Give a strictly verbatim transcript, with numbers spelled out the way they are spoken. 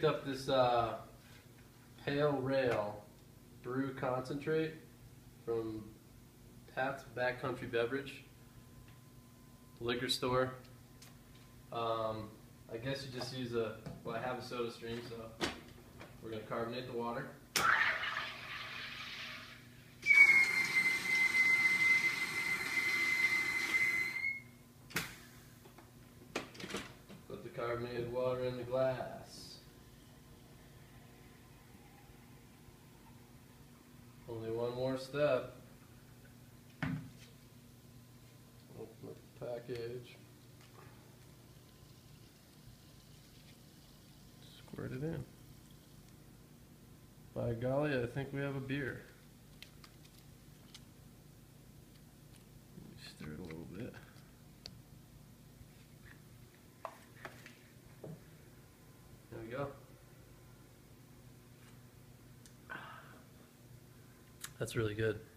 picked up this uh, Pale Rail brew concentrate from Pat's Backcountry Beverage liquor store. Um, I guess you just use a, well, I have a SodaStream, so we're going to carbonate the water. Put the carbonated water in the glass. Only one more step. Open up the package. Squirt it in. By golly, I think we have a beer. Let me stir it a little bit. There we go. That's really good.